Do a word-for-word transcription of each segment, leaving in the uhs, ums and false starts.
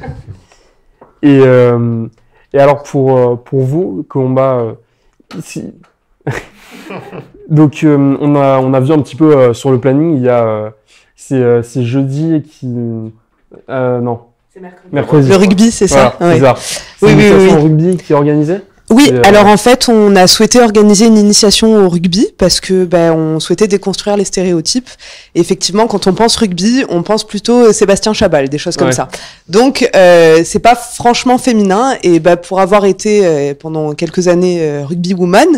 et, euh, et alors, pour, pour vous, Colomba, euh, ici... Donc, euh, on, a, on a vu un petit peu euh, sur le planning, il y a... Euh, c'est, euh, c'est jeudi qui... Euh, non. C'est mercredi. mercredi. Le rugby, c'est voilà, ça, ouais. C'est ça. C'est oui, une oui, initiation oui. au rugby qui est organisée? Oui, euh... alors en fait, on a souhaité organiser une initiation au rugby parce que ben, on souhaitait déconstruire les stéréotypes. Et effectivement, quand on pense rugby, on pense plutôt Sébastien Chabal, des choses comme ouais. ça. Donc, euh, c'est pas franchement féminin. Et ben, pour avoir été euh, pendant quelques années euh, rugby woman,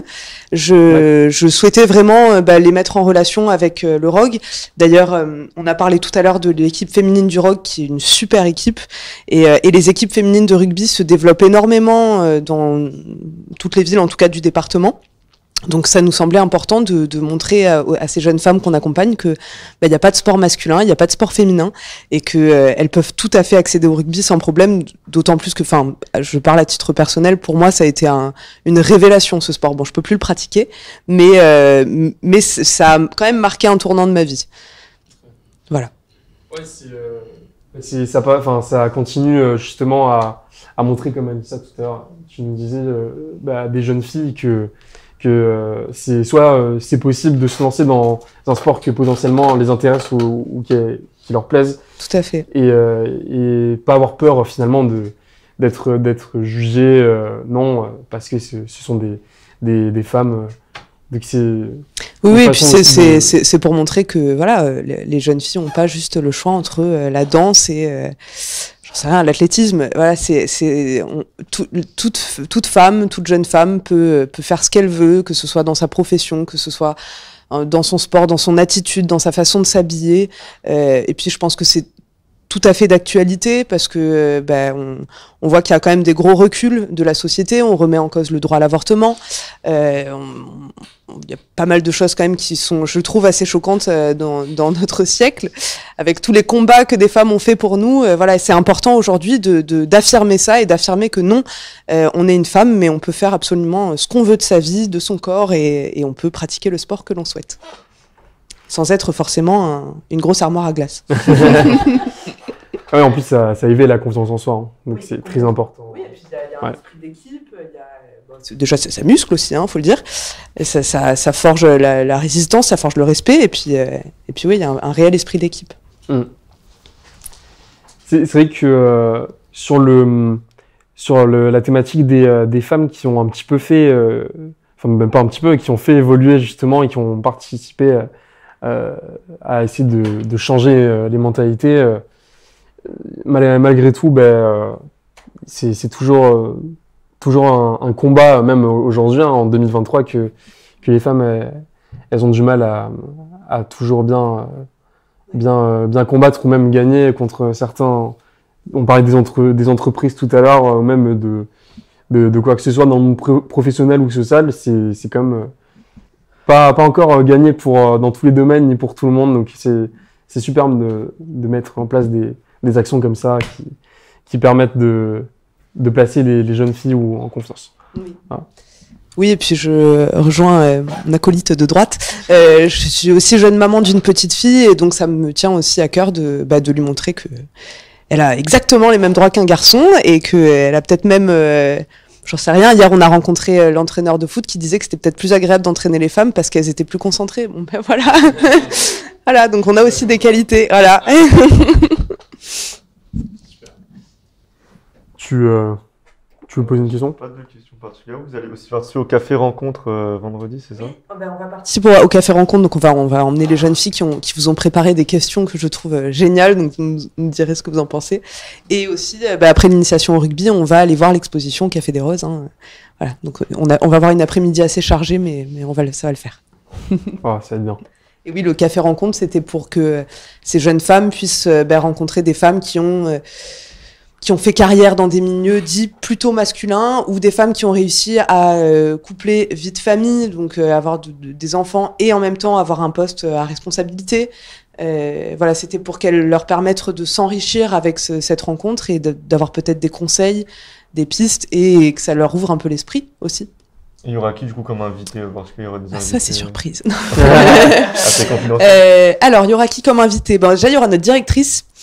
je, ouais. je souhaitais vraiment euh, ben, les mettre en relation avec euh, le R O G. D'ailleurs, euh, on a parlé tout à l'heure de l'équipe féminine du R O G, qui est une super équipe. Et, euh, et les équipes féminines de rugby se développent énormément euh, dans toutes les villes, en tout cas du département. Donc ça nous semblait important de, de montrer à, à ces jeunes femmes qu'on accompagne que bah, y a pas de sport masculin, il n'y a pas de sport féminin, et que euh, elles peuvent tout à fait accéder au rugby sans problème. D'autant plus que, enfin, je parle à titre personnel, pour moi ça a été un, une révélation ce sport. Bon, je peux plus le pratiquer, mais euh, mais ça a quand même marqué un tournant de ma vie. Voilà. Ouais, c'est, euh, c'est ça, enfin ça continue justement à à montrer, comme elle dit ça tout à l'heure, tu nous disais euh, bah, des jeunes filles que que euh, c'est soit euh, c'est possible de se lancer dans un sport que potentiellement les intéresse ou, ou qui, est, qui leur plaise. Tout à fait. Et euh, et pas avoir peur finalement de d'être d'être jugé euh, non parce que ce, ce sont des des des femmes. Donc c'est oui, oui, et puis c'est, c'est, de... c'est, c'est pour montrer que voilà, les, les jeunes filles n'ont pas juste le choix entre euh, la danse et euh, j'en sais rien, l'athlétisme. Voilà, c'est, c'est on, tout, toute, toute femme, toute jeune femme peut, peut faire ce qu'elle veut, que ce soit dans sa profession, que ce soit euh, dans son sport, dans son attitude, dans sa façon de s'habiller. Euh, et puis je pense que c'est tout à fait d'actualité parce que ben on, on voit qu'il y a quand même des gros reculs de la société. On remet en cause le droit à l'avortement. Euh, on, il y a pas mal de choses quand même qui sont, je trouve, assez choquantes euh, dans, dans notre siècle, avec tous les combats que des femmes ont fait pour nous. Euh, voilà, c'est important aujourd'hui de, de, d'affirmer ça et d'affirmer que non, euh, on est une femme, mais on peut faire absolument ce qu'on veut de sa vie, de son corps, et, et on peut pratiquer le sport que l'on souhaite, sans être forcément un, une grosse armoire à glace. Ouais, en plus, ça, ça éveille la confiance en soi, hein. Donc oui, c'est très important. Oui, et puis il y a, y a un ouais. esprit d'équipe, il y a... Bon, déjà ça, ça muscle aussi, hein, faut le dire. Et ça, ça, ça forge la, la résistance, ça forge le respect, et puis, euh, et puis oui, il y a un, un réel esprit d'équipe. Mmh. C'est, c'est vrai que euh, sur, le, sur le, la thématique des, euh, des femmes qui ont un petit peu fait, euh, enfin même pas un petit peu, qui ont fait évoluer justement et qui ont participé euh, à essayer de, de changer euh, les mentalités, euh, mal, malgré tout, ben, euh, c'est, c'est toujours... Euh, toujours un, un combat, même aujourd'hui, hein, en deux mille vingt-trois, que, que les femmes, elles, elles ont du mal à, à toujours bien, bien, bien combattre ou même gagner contre certains. On parlait des, entre, des entreprises tout à l'heure, ou même de, de, de quoi que ce soit dans le monde professionnel ou social, c'est, c'est quand même pas, pas encore gagné pour, dans tous les domaines ni pour tout le monde. Donc c'est, c'est superbe de, de mettre en place des, des actions comme ça qui, qui permettent de de placer les, les jeunes filles ou en confiance. Oui. Voilà. Oui, et puis je rejoins euh, mon acolyte de droite. Euh, je suis aussi jeune maman d'une petite fille, et donc ça me tient aussi à cœur de, bah, de lui montrer que elle a exactement les mêmes droits qu'un garçon, et qu'elle a peut-être même, euh, j'en sais rien, hier on a rencontré euh, l'entraîneur de foot qui disait que c'était peut-être plus agréable d'entraîner les femmes parce qu'elles étaient plus concentrées. Bon ben voilà. Voilà, donc on a aussi des qualités, voilà. Tu, euh, tu veux poser une question ? Pas de question particulière. Vous allez aussi participer au Café Rencontre euh, vendredi, c'est ça ? Oui, ben on va participer au Café Rencontre, donc on va, on va emmener les jeunes filles qui, ont, qui vous ont préparé des questions que je trouve euh, géniales, donc vous nous, nous direz ce que vous en pensez. Et aussi, euh, ben, après l'initiation au rugby, on va aller voir l'exposition au Café des Roses. Hein. Voilà, donc on, a, on va avoir une après-midi assez chargée, mais, mais on va, ça va le faire. Oh, ça va être bien. Et oui, le Café Rencontre, c'était pour que ces jeunes femmes puissent euh, ben, rencontrer des femmes qui ont... Euh, qui ont fait carrière dans des milieux dits plutôt masculins, ou des femmes qui ont réussi à euh, coupler vie de famille, donc euh, avoir de, de, des enfants et en même temps avoir un poste à responsabilité. Euh, voilà, c'était pour qu'elles leur permettent de s'enrichir avec ce, cette rencontre et de, d'avoir peut-être des conseils, des pistes, et que ça leur ouvre un peu l'esprit aussi. Et il y aura qui du coup comme invité, parce qu'il y aura des ah, invités. Ça c'est surprise. Ah, c'est confidentiel. Euh, alors il y aura qui comme invité ? Ben, déjà il y aura notre directrice.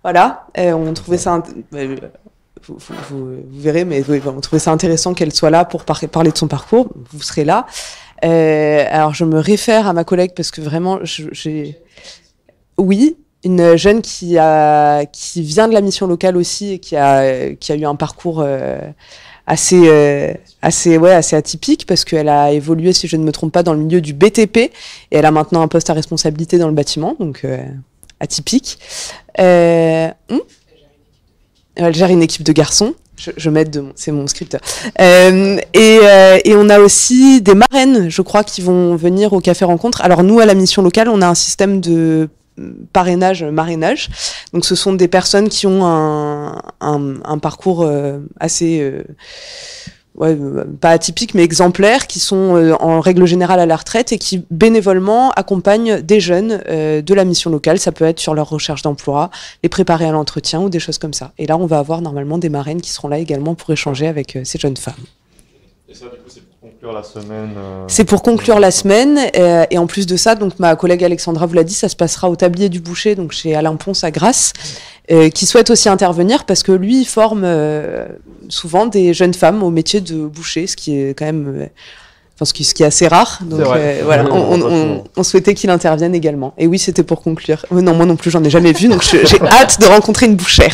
Voilà, euh, on trouvait ça... int- euh, Vous, vous, vous- vous verrez, mais oui, on trouvait ça intéressant qu'elle soit là pour par- parler de son parcours. Vous serez là. Euh, alors, je me réfère à ma collègue parce que vraiment, je- j'ai... Oui, une jeune qui, a, qui vient de la mission locale aussi et qui a, qui a eu un parcours euh, assez, euh, assez, ouais, assez atypique parce qu'elle a évolué, si je ne me trompe pas, dans le milieu du B T P et elle a maintenant un poste à responsabilité dans le bâtiment, donc euh, atypique. Euh, hum Elle gère une équipe de garçons. Je, je m'aide de mon, c'est mon script. Euh, et, euh, et on a aussi des marraines, je crois, qui vont venir au Café Rencontre. Alors nous, à la mission locale, on a un système de parrainage, marrainage. Donc ce sont des personnes qui ont un, un, un parcours euh, assez... Euh, ouais, pas atypiques, mais exemplaires, qui sont euh, en règle générale à la retraite et qui bénévolement accompagnent des jeunes euh, de la mission locale. Ça peut être sur leur recherche d'emploi, les préparer à l'entretien ou des choses comme ça. Et là, on va avoir normalement des marraines qui seront là également pour échanger avec euh, ces jeunes femmes. Et ça, du coup, c'est pour conclure la semaine. euh, C'est pour conclure la semaine. euh, et en plus de ça, donc ma collègue Alexandra vous l'a dit, ça se passera au Tablier du Boucher, donc chez Alain Ponce à Grasse, euh, qui souhaite aussi intervenir parce que lui, il forme euh, souvent des jeunes femmes au métier de boucher, ce qui est quand même, euh, enfin, ce qui, ce qui est assez rare. Donc C'est vrai. euh, voilà, Oui, on, on, on, on souhaitait qu'il intervienne également. Et oui, c'était pour conclure. Euh, non, moi non plus, j'en ai jamais vu, donc je- j'ai hâte de rencontrer une bouchère.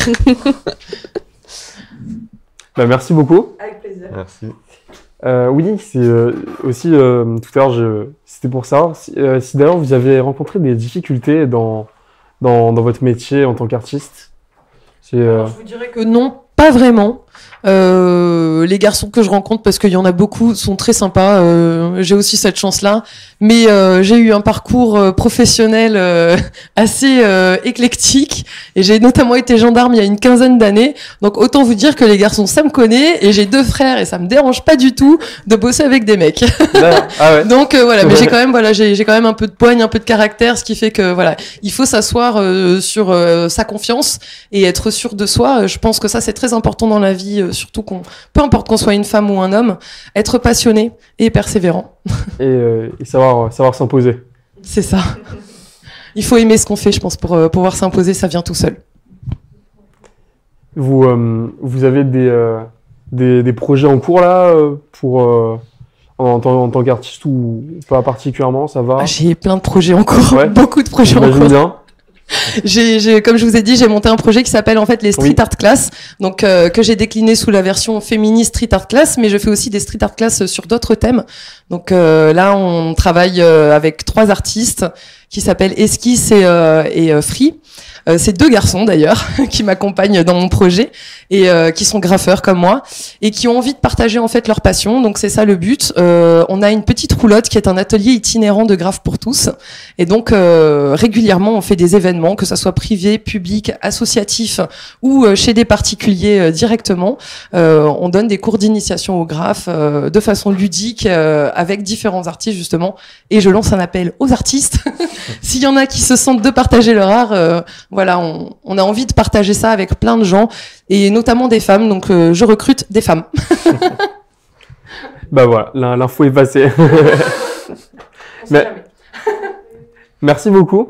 Bah, merci beaucoup. Avec plaisir. Merci. Euh, oui, c'est euh, aussi euh, tout à l'heure, je- c'était pour savoir si, euh, si d'ailleurs vous avez rencontré des difficultés dans, dans, dans votre métier en tant qu'artiste. C'est, euh, Alors, je vous dirais que non, pas vraiment. Euh, les garçons que je rencontre, parce qu'il y en a beaucoup, sont très sympas. Euh, j'ai aussi cette chance-là. Mais euh, j'ai eu un parcours euh, professionnel euh, assez euh, éclectique. Et j'ai notamment été gendarme il y a une quinzaine d'années. Donc autant vous dire que les garçons, ça me connaît. Et j'ai deux frères et ça me dérange pas du tout de bosser avec des mecs. là, ah ouais. Donc euh, voilà, mais Ouais. j'ai quand même voilà, j'ai j'ai quand même un peu de poigne, un peu de caractère, ce qui fait que voilà, il faut s'asseoir euh, sur euh, sa confiance et être sûr de soi. Je pense que ça c'est très important dans la vie, euh, surtout qu'on, peu importe qu'on soit une femme ou un homme, être passionné et persévérant. Et, euh, et savoir, savoir s'imposer. C'est ça. Il faut aimer ce qu'on fait, je pense, pour euh, pouvoir s'imposer, ça vient tout seul. Vous, euh, vous avez des, euh, des, des projets en cours là euh, pour, euh, en, en tant, en tant qu'artiste ou pas particulièrement, ça va? Ah, j'ai plein de projets en cours, Ouais. beaucoup de projets en J'imagine cours. bien. J'ai, j'ai, comme je vous ai dit, j'ai monté un projet qui s'appelle en fait les Street Oui. Art Class, donc euh, que j'ai décliné sous la version féministe Street Art Class, mais je fais aussi des Street Art Class sur d'autres thèmes. Donc euh, là, on travaille euh, avec trois artistes qui s'appellent Esquisse et, euh, et euh, Free. Euh, c'est deux garçons d'ailleurs qui m'accompagnent dans mon projet et euh, qui sont graffeurs comme moi et qui ont envie de partager en fait leur passion. Donc c'est ça le but. Euh, on a une petite roulotte qui est un atelier itinérant de graphe pour tous et donc euh, régulièrement on fait des événements, que ça soit privé, public, associatif ou euh, chez des particuliers euh, directement. Euh, on donne des cours d'initiation au graphe euh, de façon ludique euh, avec différents artistes justement et je lance un appel aux artistes. S'il y en a qui se sentent de partager leur art, euh, voilà, on, on a envie de partager ça avec plein de gens et notamment des femmes. Donc, euh, je recrute des femmes. Bah voilà, l'in- l'info est passée. Mais- Merci beaucoup.